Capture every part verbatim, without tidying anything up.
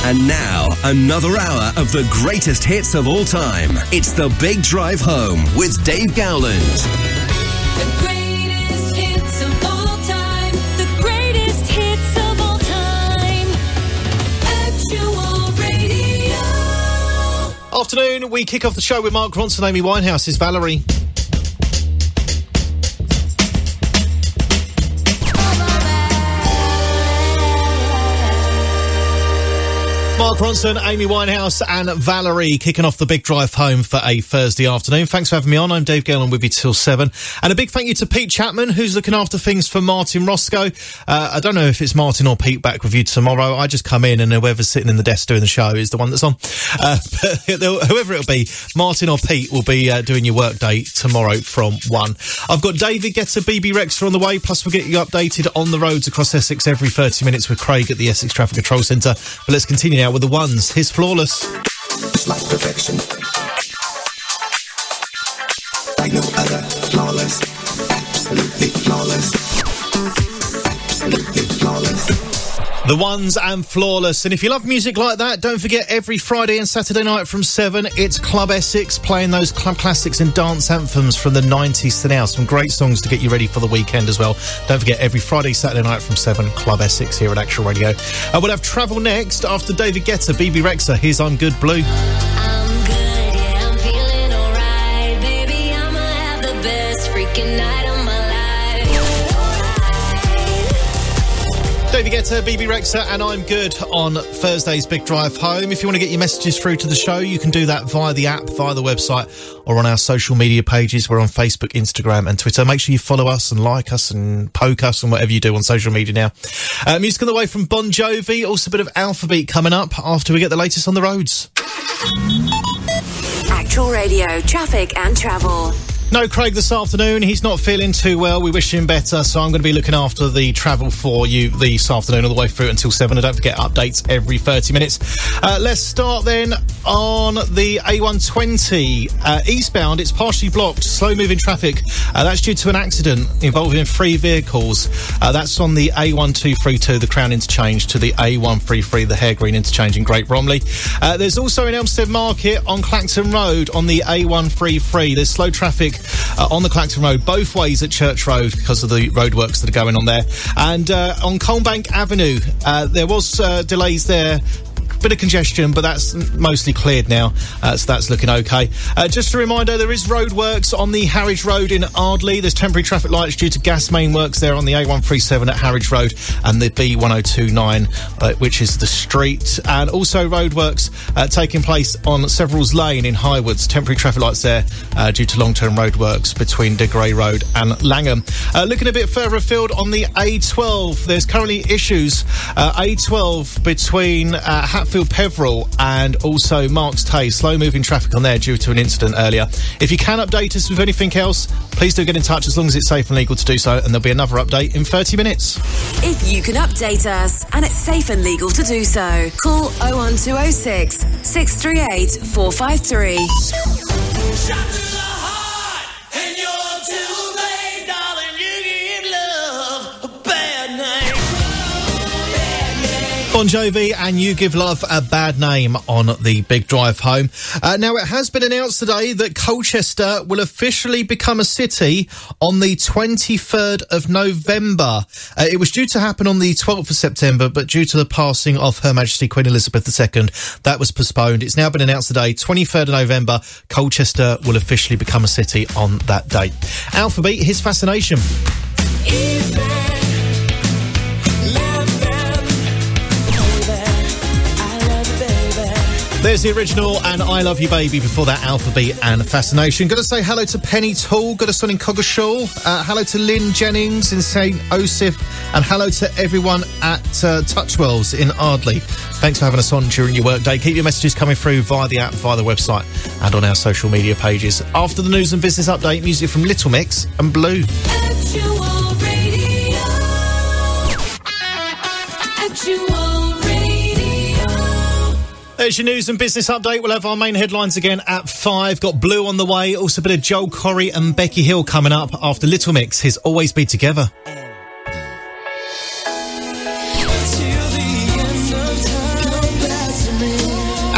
And now, another hour of the greatest hits of all time. It's The Big Drive Home with Dave Gowland. The greatest hits of all time. The greatest hits of all time. Actual Radio. Afternoon, we kick off the show with Mark Ronson, Amy Winehouse's Valerie. Mark Ronson, Amy Winehouse and Valerie kicking off the big drive home for a Thursday afternoon. Thanks for having me on. I'm Dave Gowland with you till seven. And a big thank you to Pete Chapman, who's looking after things for Martin Roscoe. Uh, I don't know if it's Martin or Pete back with you tomorrow. I just come in and whoever's sitting in the desk doing the show is the one that's on. Uh, but whoever it'll be, Martin or Pete will be uh, doing your work day tomorrow from one. I've got David Guetta, B B Rexha on the way, plus we'll get you updated on the roads across Essex every thirty minutes with Craig at the Essex Traffic Control Centre. But let's continue now with the ones. His Flawless. It's like perfection. Like no other. Flawless. Absolutely flawless. Absolutely flawless. The Ones and Flawless. And if you love music like that, don't forget every Friday and Saturday night from seven, it's Club Essex playing those club classics and dance anthems from the nineties to now. Some great songs to get you ready for the weekend as well. Don't forget every Friday, Saturday night from seven, Club Essex here at Actual Radio. Uh, we'll have travel next after David Guetta, B B Rexha. Here's I'm Good Blue. I'm good, yeah, I'm feeling alright. Baby, I'ma have the best freaking night of my life. David Guetta, B B Rexha and I'm Good on Thursday's Big Drive Home. If you want to get your messages through to the show, you can do that via the app, via the website, or on our social media pages. We're on Facebook, Instagram and Twitter. Make sure you follow us and like us and poke us and whatever you do on social media now. Uh, music on the way from Bon Jovi, also a bit of Alphabet coming up after we get the latest on the roads. Actual Radio, traffic and travel. No Craig this afternoon. He's not feeling too well. We wish him better. So I'm going to be looking after the travel for you this afternoon all the way through until seven. And don't forget updates every thirty minutes. Uh, let's start then on the A one twenty. Uh, eastbound, it's partially blocked. Slow moving traffic. Uh, that's due to an accident involving three vehicles. Uh, that's on the A one two three two, the Crown Interchange, to the A one three three, the Hare Green Interchange in Great Bromley. Uh, there's also in Elmstead Market on Clacton Road on the A one three three. There's slow traffic Uh, on the Clacton Road, both ways at Church Road because of the roadworks that are going on there. And uh, on Colbank Avenue, uh, there was uh, delays there. Bit of congestion, but that's mostly cleared now, uh, so that's looking okay. Uh, just a reminder, there is roadworks on the Harwich Road in Ardley. There's temporary traffic lights due to gas main works there on the A one three seven at Harwich Road and the B one oh two nine, uh, which is the street. And also roadworks uh, taking place on Severals Lane in Highwoods. Temporary traffic lights there uh, due to long-term roadworks between De Grey Road and Langham. Uh, looking a bit further afield on the A twelve, there's currently issues. Uh, A twelve between uh, Hatfield Peveril and also Marks Tay. Slow moving traffic on there due to an incident earlier. If you can update us with anything else, please do get in touch as long as it's safe and legal to do so, and there'll be another update in thirty minutes. If you can update us and it's safe and legal to do so, call oh one two oh six, six three eight, four five three. Shot to the heart, and you're too late, darling. You give love a bad name. Bon Jovi and You Give Love a Bad Name on the Big Drive Home. Uh, now, it has been announced today that Colchester will officially become a city on the twenty-third of November. Uh, it was due to happen on the twelfth of September, but due to the passing of Her Majesty Queen Elizabeth the Second, that was postponed. It's now been announced today, twenty-third of November, Colchester will officially become a city on that date. Alphabet, his fascination. There's the original and I Love You Baby before that, Alphabet and Fascination. Got to say hello to Penny Toole, got us on in Coggeshall, uh, hello to Lynn Jennings in Saint Osiph, and hello to everyone at uh, Touchwells in Ardley. Thanks for having us on during your workday. Keep your messages coming through via the app, via the website and on our social media pages. After the news and business update, music from Little Mix and Blue. Actual Radio. Actual There's your news and business update. We'll have our main headlines again at five. Got Blue on the way. Also a bit of Joel Corey and Becky Hill coming up after Little Mix. His Always Be Together. Till the end of time, come back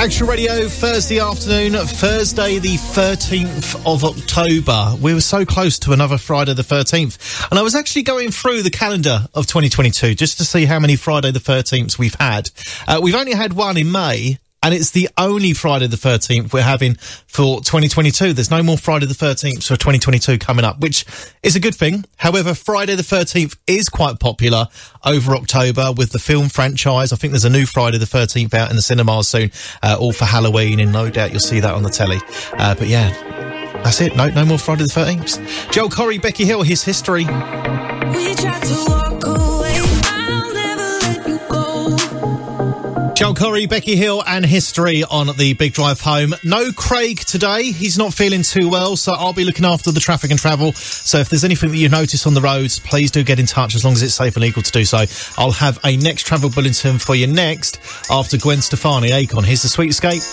Action Radio, Thursday afternoon, Thursday the thirteenth of October. We were so close to another Friday the thirteenth. And I was actually going through the calendar of twenty twenty-two just to see how many Friday the thirteenths we've had. Uh, we've only had one in May, and it's the only Friday the thirteenth we're having for twenty twenty-two. There's no more Friday the thirteenth for twenty twenty-two coming up, which is a good thing. However, Friday the thirteenth is quite popular over October with the film franchise. I think there's a new Friday the thirteenth out in the cinemas soon, uh, all for Halloween, and no doubt you'll see that on the telly. Uh, but yeah, that's it. No, no more Friday the thirteenth. Joel Corey, Becky Hill, his history. We tried to walk away. I'll never let you go. Joel Corey, Becky Hill and history on the Big Drive Home. No Craig today. He's not feeling too well, so I'll be looking after the traffic and travel. So if there's anything that you notice on the roads, please do get in touch as long as it's safe and legal to do so. I'll have a next travel bulletin for you next after Gwen Stefani, Akon. Here's the Sweet Escape.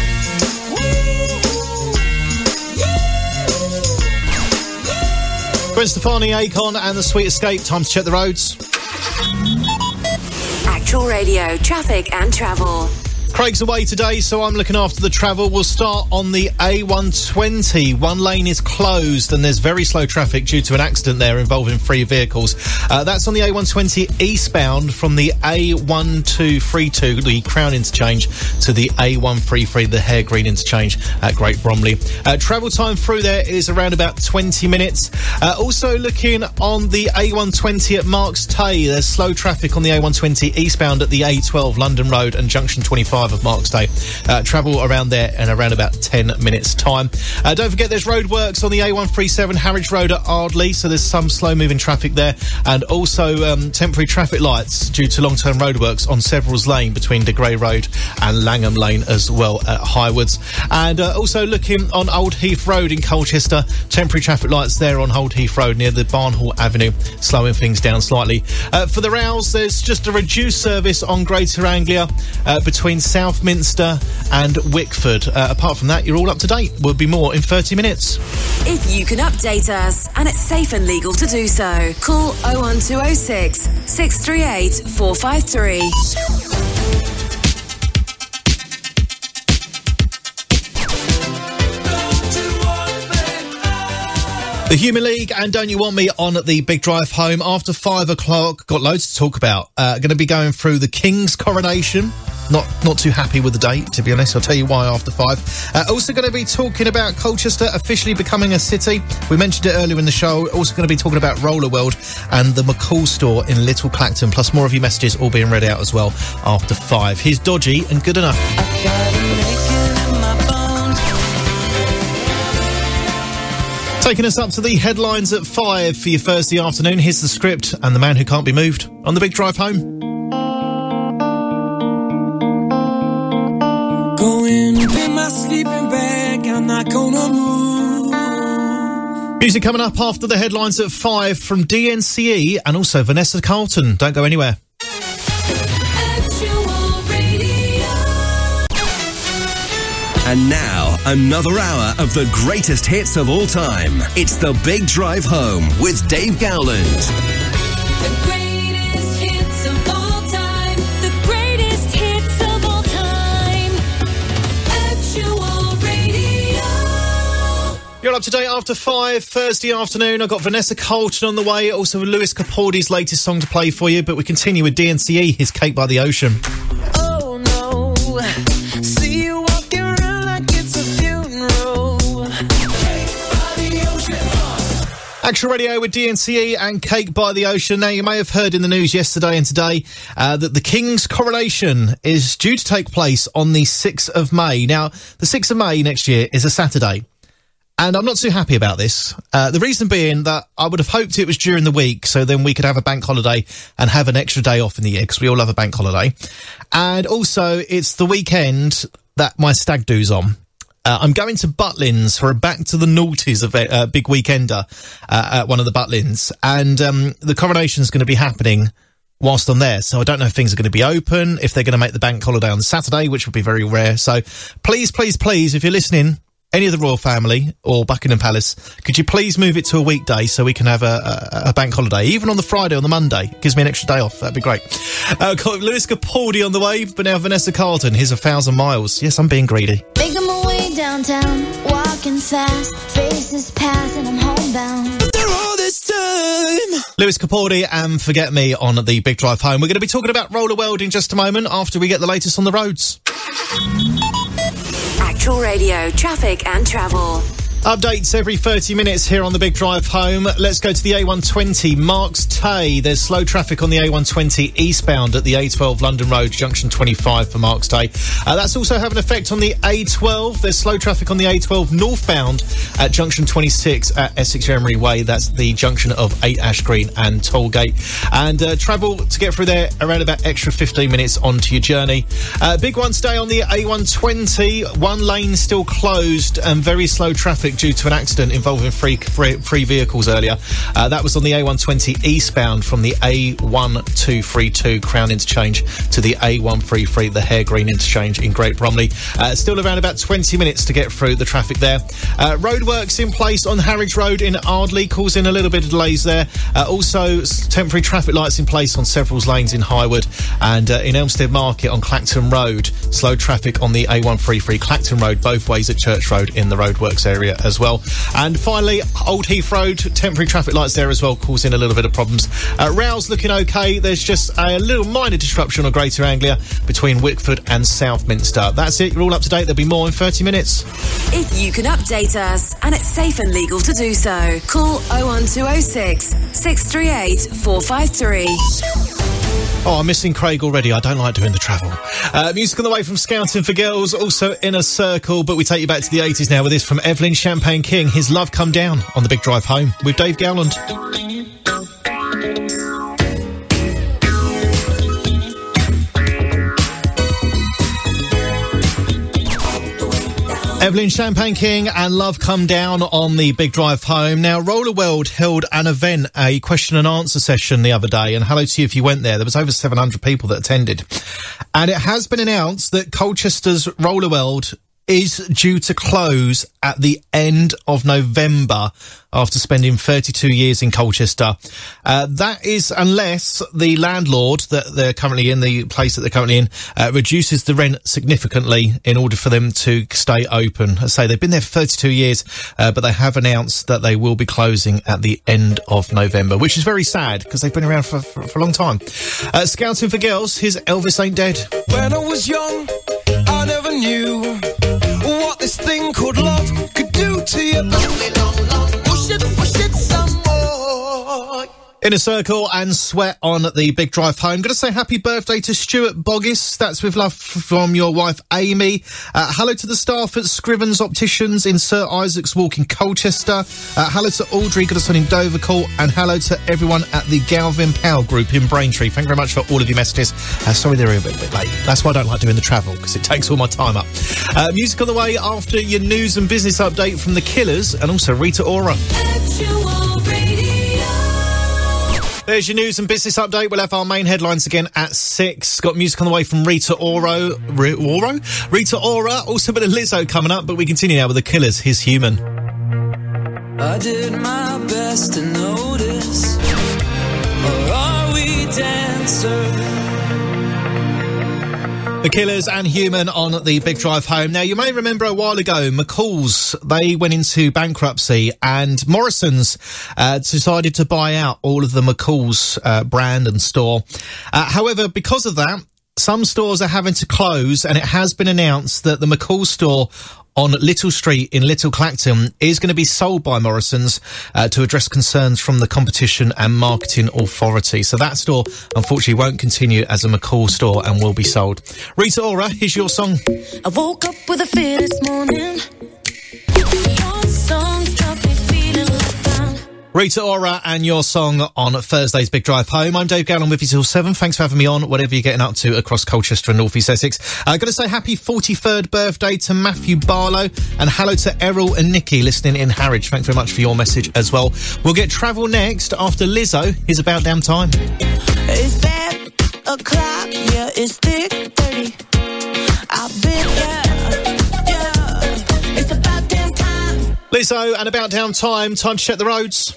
Gwen Stefani, Akon and the Sweet Escape. Time to check the roads. Actual Radio, traffic and travel. Craig's away today, so I'm looking after the travel. We'll start on the A one twenty. One lane is closed and there's very slow traffic due to an accident there involving three vehicles. Uh, that's on the A one twenty eastbound from the A one two three two, the Crown interchange, to the A one thirty-three, the Hare Green interchange at Great Bromley. Uh, travel time through there is around about twenty minutes. Uh, also looking on the A one twenty at Marks Tay, there's slow traffic on the A one twenty eastbound at the A twelve London Road and Junction twenty-five of Marks Day. Uh, travel around there in around about ten minutes time. Uh, don't forget there's roadworks on the A one thirty-seven Harwich Road at Ardley, so there's some slow moving traffic there, and also um, temporary traffic lights due to long term roadworks on Severals Lane between De Grey Road and Langham Lane as well at Highwoods. And uh, also looking on Old Heath Road in Colchester, temporary traffic lights there on Old Heath Road near the Barnhall Avenue, slowing things down slightly. Uh, for the Rows, there's just a reduced service on Greater Anglia uh, between Southminster and Wickford. Uh, apart from that, you're all up to date. We'll be more in thirty minutes. If you can update us, and it's safe and legal to do so, call oh one two oh six, six three eight, four five three. The Human League and Don't You Want Me on the Big Drive Home after five o'clock. Got loads to talk about. Uh, going to be going through the King's coronation. Not not too happy with the date, to be honest. I'll tell you why after five. Uh, also going to be talking about Colchester officially becoming a city. We mentioned it earlier in the show. Also going to be talking about Roller World and the McCall store in Little Clacton. Plus more of your messages all being read out as well after five. Here's Dodgy and Good Enough. I've got a naked in my bones. Taking us up to the headlines at five for your Thursday afternoon. Here's the script and the man who can't be moved on the Big Drive Home. Going up in my sleeping bag, I'm not gonna move. Music coming up after the headlines at five from D N C E and also Vanessa Carlton. Don't go anywhere. Actual Radio. And now, another hour of the greatest hits of all time. It's the Big Drive Home with Dave Gowland. The greatest hits of all time. The greatest hits of all time. Actual Radio. You're up to date after five, Thursday afternoon. I've got Vanessa Carlton on the way, also Lewis Capaldi's latest song to play for you, but we continue with D N C E, his Cake by the Ocean. Oh no, see you walking around like it's a funeral. Cake by the ocean. Actual Radio with D N C E and Cake by the Ocean. Now, you may have heard in the news yesterday and today uh, that the King's coronation is due to take place on the sixth of May. Now, the sixth of May next year is a Saturday. And I'm not too happy about this. Uh, the reason being that I would have hoped it was during the week, so then we could have a bank holiday and have an extra day off in the year, because we all have a bank holiday. And also, it's the weekend that my stag do's on. Uh, I'm going to Butlins for a Back to the Noughties event, uh, big weekender uh, at one of the Butlins. And um, the coronation's going to be happening whilst I'm there. So I don't know if things are going to be open, if they're going to make the bank holiday on Saturday, which would be very rare. So please, please, please, if you're listening, any of the royal family or Buckingham Palace, could you please move it to a weekday so we can have a, a, a bank holiday, even on the Friday or the Monday? It gives me an extra day off. That'd be great. Uh, got Lewis Capaldi on the way, but now Vanessa Carlton. Here's A Thousand Miles. Yes, I'm being greedy. Making my way downtown, walking fast, faces pass and I'm homebound. After all this time. Lewis Capaldi and Forget Me on the Big Drive Home. We're going to be talking about Roller World in just a moment after we get the latest on the roads. Actual Radio, traffic and travel. Updates every thirty minutes here on the Big Drive Home. Let's go to the A one twenty, Marks Tay. There's slow traffic on the A one twenty eastbound at the A twelve London Road, junction twenty-five for Marks Tay. Uh, that's also having an effect on the A twelve. There's slow traffic on the A twelve northbound at junction twenty-six at Essex Emery Way. That's the junction of eight Ash Green and Tollgate. And uh, travel to get through there around about extra fifteen minutes onto your journey. Uh, big one today on the A one twenty. One lane still closed and very slow traffic due to an accident involving three, three, three vehicles earlier. Uh, that was on the A one twenty eastbound from the A one two three two Crown Interchange to the A one thirty-three, the Hare Green Interchange in Great Bromley. Uh, still around about twenty minutes to get through the traffic there. Uh, roadworks in place on Harwich Road in Ardley, causing a little bit of delays there. Uh, also, temporary traffic lights in place on several lanes in Highwood and uh, in Elmstead Market on Clacton Road. Slow traffic on the A one thirty-three Clacton Road, both ways at Church Road in the roadworks area as well. And finally, Old Heath Road, temporary traffic lights there as well, causing a little bit of problems. Uh, Rail's looking okay. There's just a little minor disruption on Greater Anglia between Wickford and Southminster. That's it. You're all up to date. There'll be more in thirty minutes. If you can update us, and it's safe and legal to do so, call oh one two oh six, six three eight, four five three. Oh, I'm missing Craig already. I don't like doing the travel. Uh, music on the way from Scouting for Girls, also In a Circle, but we take you back to the eighties now with this from Evelyn Champagne King, His Love Come Down on the Big Drive Home with Dave Gowland. Evelyn Champagne King and Love Come Down on the Big Drive Home. Now, Roller World held an event, a question and answer session the other day, and hello to you if you went there. There was over seven hundred people that attended. And it has been announced that Colchester's Roller World is due to close at the end of November after spending thirty-two years in Colchester. Uh, that is unless the landlord that they're currently in, the place that they're currently in, uh, reduces the rent significantly in order for them to stay open. I say they've been there for thirty-two years, uh, but they have announced that they will be closing at the end of November, which is very sad because they've been around for, for, for a long time. Uh, Scouting for Girls, here's Elvis Ain't Dead. When I was young, I never knew what this thing called love could do to you. Push it, push it some more. In a Circle and Sweat on the Big Drive Home. Going to say happy birthday to Stuart Boggis. That's with love from your wife, Amy. Uh, hello to the staff at Scrivens Opticians in Sir Isaac's Walk in Colchester. Uh, hello to Audrey, got us on in Dovercourt. And hello to everyone at the Galvin Powell Group in Braintree. Thank you very much for all of your messages. Uh, sorry they're a bit, bit late. That's why I don't like doing the travel, because it takes all my time up. Uh, music on the way after your news and business update from The Killers and also Rita Ora. Actual Radio. There's your news and business update. We'll have our main headlines again at six. Got music on the way from Rita Ora. R- Oro? Rita Ora. Also a bit of Lizzo coming up, but we continue now with The Killers, His Human. I did my best to notice, or are we dancers? The Killers and Human on the Big Drive Home. Now, you may remember a while ago, McCall's, they went into bankruptcy and Morrison's uh, decided to buy out all of the McCall's uh, brand and store. Uh, however, because of that, some stores are having to close, and it has been announced that the McCall store on Little Street in Little Clacton is going to be sold by Morrison's uh, to address concerns from the Competition and Marketing Authority. So that store, unfortunately, won't continue as a McCall store and will be sold. Rita Ora, here's your song. I woke up with a fear this morning. Your song's got me feeling like down. Rita Ora and your song on Thursday's Big Drive Home. I'm Dave Gowland with you till seven. Thanks for having me on, whatever you're getting up to across Colchester and North East Essex. I've uh, got to say happy forty-third birthday to Matthew Barlow, and hello to Errol and Nikki listening in Harwich. Thanks very much for your message as well. We'll get travel next after Lizzo. Here's About Damn Time. It's bad o'clock, yeah, it's thick thirty. I've been, yeah, yeah, it's about damn Lizzo and About Down Time. Time to check the roads.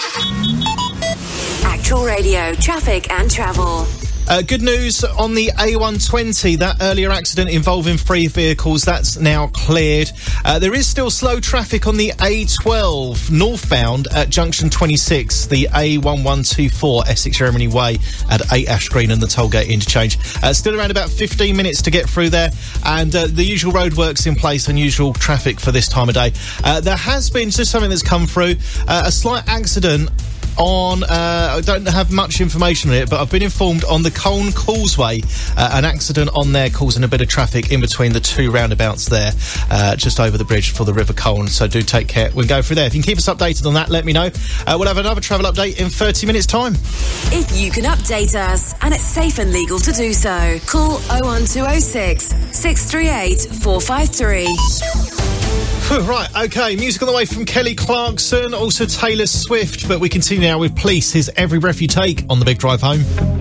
Actual Radio, traffic and travel. Uh, good news on the A one twenty, that earlier accident involving three vehicles, that's now cleared. Uh, there is still slow traffic on the A twelve northbound at junction twenty-six, the A one one two four Essex Germany Way at eight Ash Green and the tollgate interchange. Uh, still around about fifteen minutes to get through there, and uh, the usual roadworks in place, unusual traffic for this time of day. Uh, there has been just something that's come through, uh, a slight accident on, uh, I don't have much information on it, but I've been informed on the Colne Causeway, uh, an accident on there causing a bit of traffic in between the two roundabouts there, uh, just over the bridge for the River Colne, so do take care. We'll go through there. If you can keep us updated on that, let me know. Uh, we'll have another travel update in thirty minutes' time. If you can update us, and it's safe and legal to do so, call oh one two oh six, six three eight, four five three. Right, OK, music on the way from Kelly Clarkson, also Taylor Swift, but we continue now with Police, his Every Breath You Take on the Big Drive Home.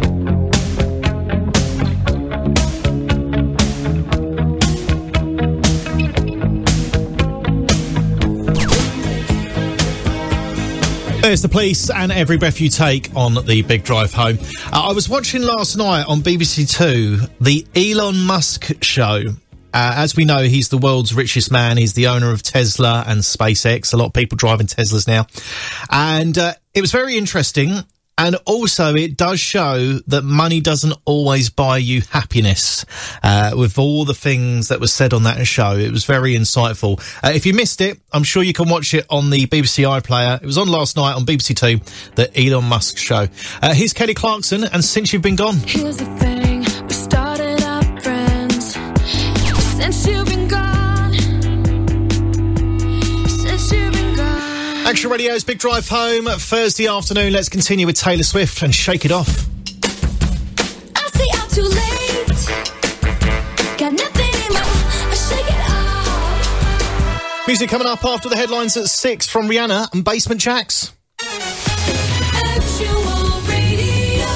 There's the Police and Every Breath You Take on the Big Drive Home. Uh, I was watching last night on B B C Two the Elon Musk show. Uh, as we know, he's the world's richest man. He's the owner of Tesla and SpaceX. A lot of people driving Teslas now. And uh, it was very interesting. And also, it does show that money doesn't always buy you happiness. Uh, with all the things that was said on that show, it was very insightful. Uh, if you missed it, I'm sure you can watch it on the B B C iPlayer. It was on last night on B B C Two, the Elon Musk show. Uh, here's Kelly Clarkson and Since You've Been Gone. Here's the thing, we started out friends. Since you've been gone. Since you've been gone. Action Radio's Big Drive Home, Thursday afternoon. Let's continue with Taylor Swift and Shake It Off. I say I'm too late. Got nothing in my I shake it off. Music coming up after the headlines at six from Rihanna and Basement Jaxx. Actual Radio.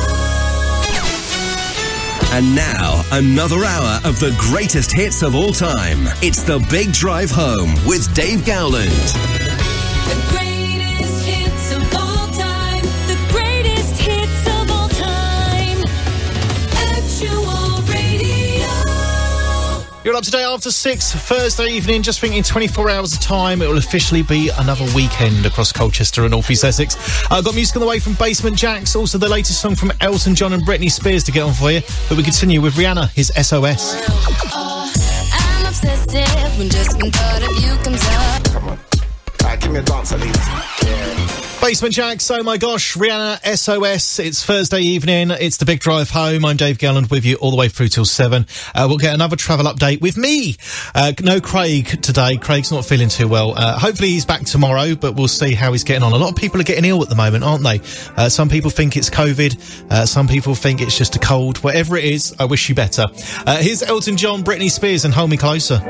And now, another hour of the greatest hits of all time. It's the Big Drive Home with Dave Gowland. The greatest hits of all time. The greatest hits of all time. Actual Radio. You're up today after six, Thursday evening. Just thinking twenty-four hours of time, it will officially be another weekend across Colchester and North East Essex. I've got music on the way from Basement Jaxx, also the latest song from Elton John and Britney Spears to get on for you. But we continue with Rihanna, his S O S. I'm obsessive when just one thought of you comes up. Come on. Alright, give me a dance at least. Yeah. Basement Jaxx, oh my gosh, Rihanna, S O S. It's Thursday evening. It's the Big Drive Home. I'm Dave Gowland with you all the way through till seven. Uh, we'll get another travel update with me. Uh, no Craig today. Craig's not feeling too well. Uh, hopefully he's back tomorrow, but we'll see how he's getting on. A lot of people are getting ill at the moment, aren't they? Uh, some people think it's COVID. Uh, some people think it's just a cold. Whatever it is, I wish you better. Uh, here's Elton John, Britney Spears and Hold Me Closer.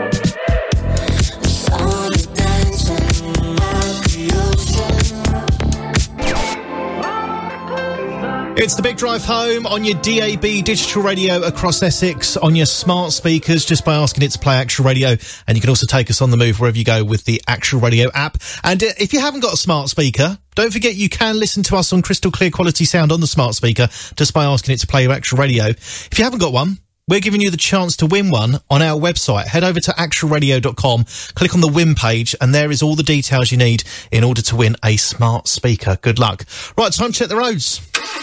It's the Big Drive Home on your D A B digital radio across Essex, on your smart speakers, just by asking it to play Actual Radio. And you can also take us on the move wherever you go with the Actual Radio app. And uh, if you haven't got a smart speaker, don't forget you can listen to us on crystal clear quality sound on the smart speaker just by asking it to play your Actual Radio. If you haven't got one, we're giving you the chance to win one on our website. Head over to actual radio dot com, click on the win page, and there is all the details you need in order to win a smart speaker. Good luck. Right, time to check the roads.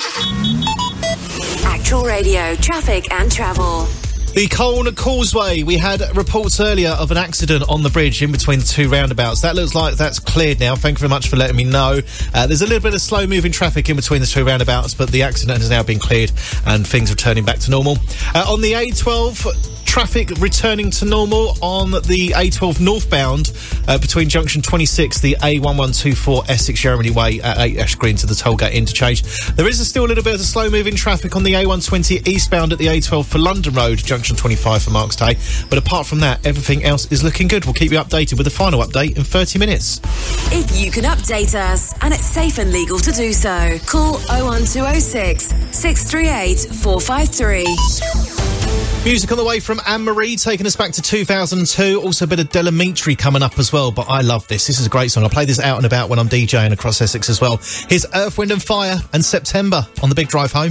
Actual Radio, traffic and travel. The Colne Causeway, we had reports earlier of an accident on the bridge in between the two roundabouts. That looks like that's cleared now. Thank you very much for letting me know. Uh, there's a little bit of slow-moving traffic in between the two roundabouts, but the accident has now been cleared and things are turning back to normal. Uh, on the A twelve, traffic returning to normal on the A twelve northbound uh, between junction twenty-six, the A one one two four Essex Germany Way at eight Ash Green to the tollgate interchange. There is still a little bit of slow-moving traffic on the A one twenty eastbound at the A twelve for London Road, junction twenty-five for Marks Day. But apart from that, everything else is looking good. We'll keep you updated with the final update in thirty minutes. If you can update us, and it's safe and legal to do so, call oh one two oh six, six three eight, four five three. Music on the way from Anne-Marie, taking us back to two thousand two. Also a bit of Delamitri coming up as well, but I love this. This is a great song. I play this out and about when I'm DJing across Essex as well. Here's Earth, Wind and Fire and September on the Big Drive Home.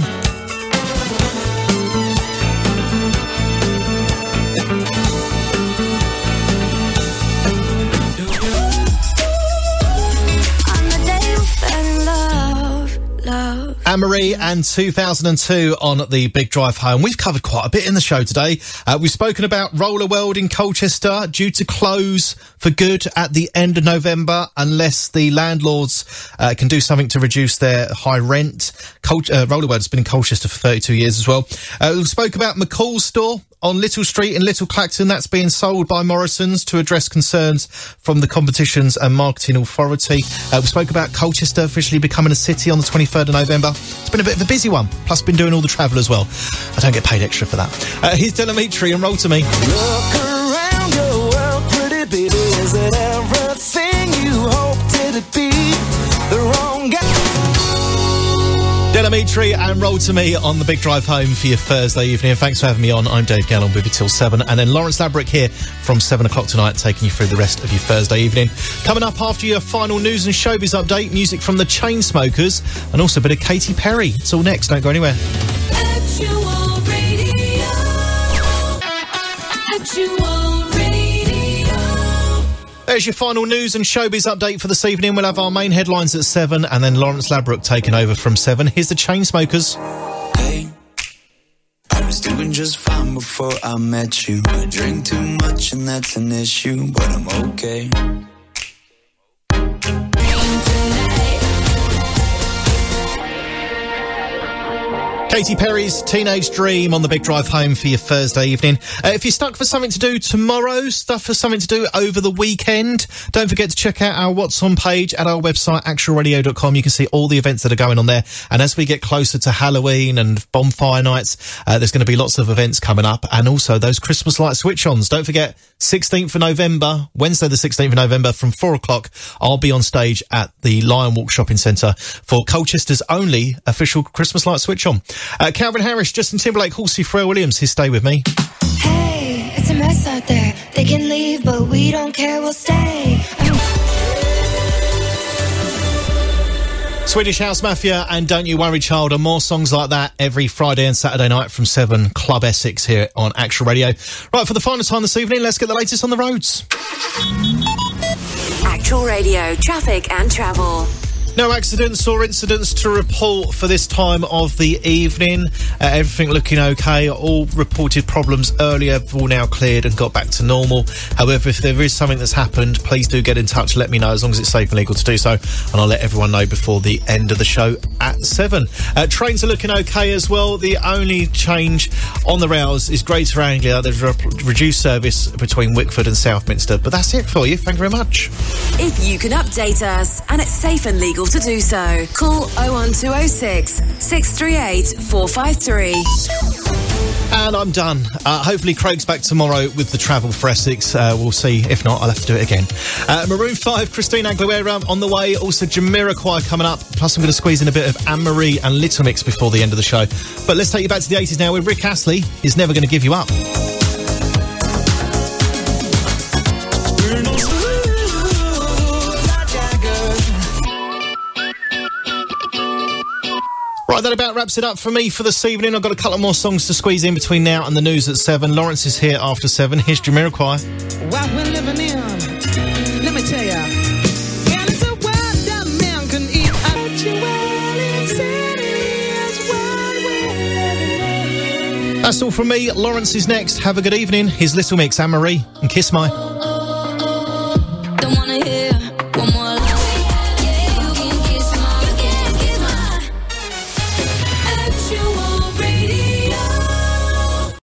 Anne-Marie and two thousand two on the Big Drive Home. We've covered quite a bit in the show today. Uh, we've spoken about Roller World in Colchester due to close for good at the end of November unless the landlords uh, can do something to reduce their high rent. Col- uh, Roller World has been in Colchester for thirty-two years as well. Uh, we spoke about McCall's store on Little Street in Little Clacton. That's being sold by Morrison's to address concerns from the Competitions and Marketing Authority. Uh, we spoke about Colchester officially becoming a city on the twenty-third of November. It's been a bit of a busy one, plus been doing all the travel as well. I don't get paid extra for that. Uh, here's Delamitri and Roll To Me. Look around your world, pretty baby. Is it everything you hoped it'd be? The wrong guy. Delamitri and Roll To Me on the Big Drive Home for your Thursday evening. Thanks for having me on. I'm Dave Gowland with you till seven. And then Lawrence Labrick here from seven o'clock tonight, taking you through the rest of your Thursday evening. Coming up after your final news and showbiz update, music from the Chainsmokers and also a bit of Katy Perry. It's all next. Don't go anywhere. Actual Radio. Actual Radio. There's your final news and showbiz update for this evening. We'll have our main headlines at seven and then Lawrence Labrick taking over from seven. Here's the Chainsmokers. Hey, I was doing just fine before I met you. I drink too much and that's an issue, but I'm okay. Katy Perry's Teenage Dream on the Big Drive Home for your Thursday evening. Uh, if you're stuck for something to do tomorrow, stuff for something to do over the weekend, don't forget to check out our What's On page at our website, actual radio dot com. You can see all the events that are going on there. And as we get closer to Halloween and bonfire nights, uh, there's going to be lots of events coming up. And also those Christmas light switch-ons. Don't forget, sixteenth of November, Wednesday the sixteenth of November from four o'clock, I'll be on stage at the Lion Walk Shopping Centre for Colchester's only official Christmas light switch-on. Uh, Calvin Harris, Justin Timberlake, Halsey, Pharrell Williams, his Stay With Me. Hey, it's a mess out there. They can leave, but we don't care, we'll stay. I'm- Swedish House Mafia and Don't You Worry Child, and more songs like that every Friday and Saturday night from seven, Club Essex here on Actual Radio. Right, for the final time this evening, let's get the latest on the roads. Actual Radio, traffic and travel. No accidents or incidents to report for this time of the evening. Uh, everything looking okay. All reported problems earlier have all now cleared and got back to normal. However, if there is something that's happened, please do get in touch. Let me know, as long as it's safe and legal to do so. And I'll let everyone know before the end of the show at seven. Uh, trains are looking okay as well. The only change on the rails is Greater Anglia. There's a reduced service between Wickford and Southminster. But that's it for you. Thank you very much. If you can update us and it's safe and legal to do so, call oh one two oh six, six three eight, four five three. And I'm done. Uh, hopefully Craig's back tomorrow with the travel for Essex. Uh, we'll see. If not, I'll have to do it again. Uh, Maroon five, Christina Aguilera on the way. Also Jamiroquai coming up. Plus I'm going to squeeze in a bit of Anne-Marie and Little Mix before the end of the show. But let's take you back to the eighties now with Rick Astley. He's Never Going to Give You Up. Right, that about wraps it up for me for this evening. I've got a couple more songs to squeeze in between now and the news at seven. Lawrence is here after seven. Here's Jamiroquai. What we're living in, let me tell ya. And it's a world that man can eat. I bet you well insanity is what we're living in. That's all from me. Lawrence is next. Have a good evening. Here's Little Mix, Anne-Marie, and Kiss My. Don't wanna hear